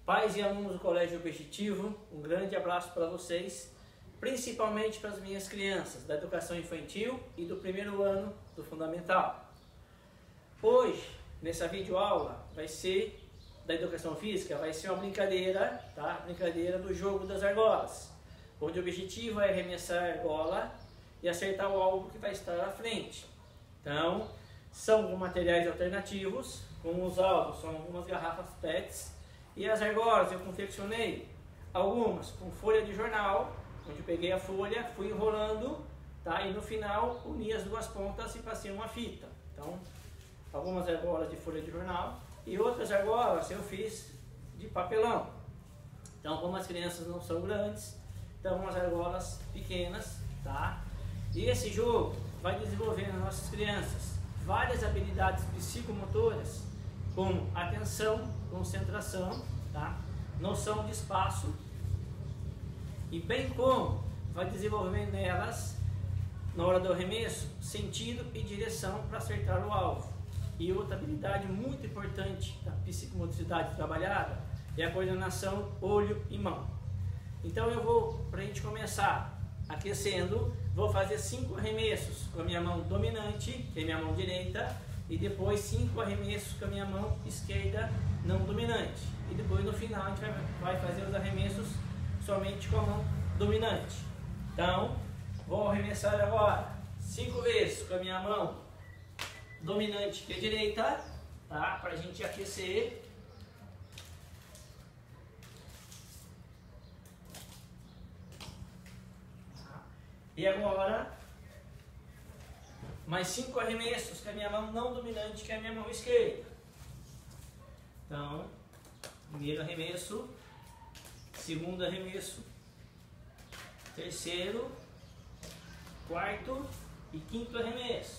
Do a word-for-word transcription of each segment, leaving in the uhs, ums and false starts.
Pais e alunos do Colégio Objetivo, um grande abraço para vocês, principalmente para as minhas crianças da educação infantil e do primeiro ano do Fundamental. Hoje, nessa videoaula, vai ser da educação física, vai ser uma brincadeira, tá? Brincadeira do jogo das argolas, onde o objetivo é arremessar a argola e acertar o alvo que vai estar à frente. Então, são com materiais alternativos, como os alvos são algumas garrafas P E Ts, e as argolas eu confeccionei algumas com folha de jornal, onde eu peguei a folha, fui enrolando, tá? E no final uni as duas pontas e passei uma fita. Então, algumas argolas de folha de jornal e outras argolas eu fiz de papelão. Então, como as crianças não são grandes, então umas argolas pequenas, tá? E esse jogo vai desenvolver nas nossas crianças várias habilidades psicomotoras, como atenção, concentração, tá? Noção de espaço, e bem como vai desenvolver nelas, na hora do arremesso, sentido e direção para acertar o alvo. E outra habilidade muito importante da psicomotricidade trabalhada é a coordenação olho e mão. Então eu vou, para a gente começar aquecendo, vou fazer cinco arremessos com a minha mão dominante, que é minha mão direita, e depois cinco arremessos com a minha mão esquerda não dominante. E depois no final a gente vai, vai fazer os arremessos somente com a mão dominante. Então, vou arremessar agora cinco vezes com a minha mão dominante, que é direita, tá? Para a gente aquecer. E agora, mais cinco arremessos com a minha mão não dominante, que é a minha mão esquerda. Então, primeiro arremesso, segundo arremesso, terceiro, quarto e quinto arremesso.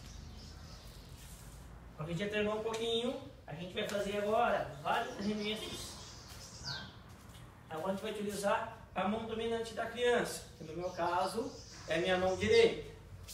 A gente já treinou um pouquinho, a gente vai fazer agora vários arremessos. Agora a gente vai utilizar a mão dominante da criança, que no meu caso é a minha mão direita.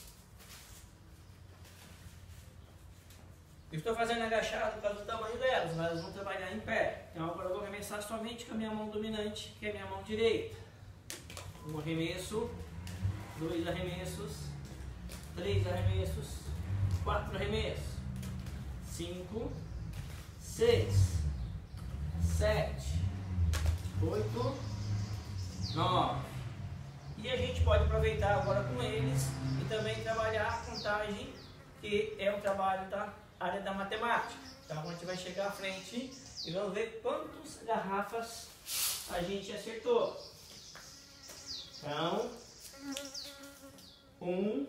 Eu estou fazendo agachado por causa do tamanho delas, mas elas vão trabalhar em pé. Então agora eu vou arremessar somente com a minha mão dominante, que é a minha mão direita. Um arremesso, dois arremessos, três arremessos, quatro arremessos, cinco, seis, sete, oito, nove. E a gente pode aproveitar agora com eles e também trabalhar a contagem, que é o trabalho da área da matemática. Então a gente vai chegar à frente e vamos ver quantas garrafas a gente acertou. Então, um,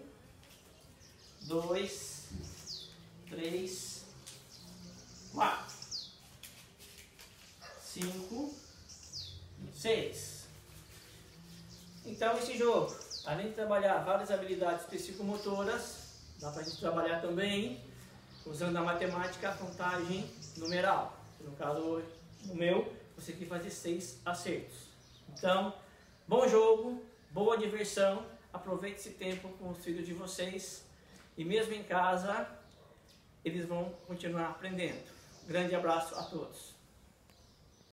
dois, três, quatro, cinco, seis. Então esse jogo, além de trabalhar várias habilidades psicomotoras, dá para a gente trabalhar também usando a matemática, a contagem numeral. No caso, no meu, você tem que fazer seis acertos. Então, bom jogo, boa diversão, aproveite esse tempo com os filhos de vocês e mesmo em casa, eles vão continuar aprendendo. Grande abraço a todos.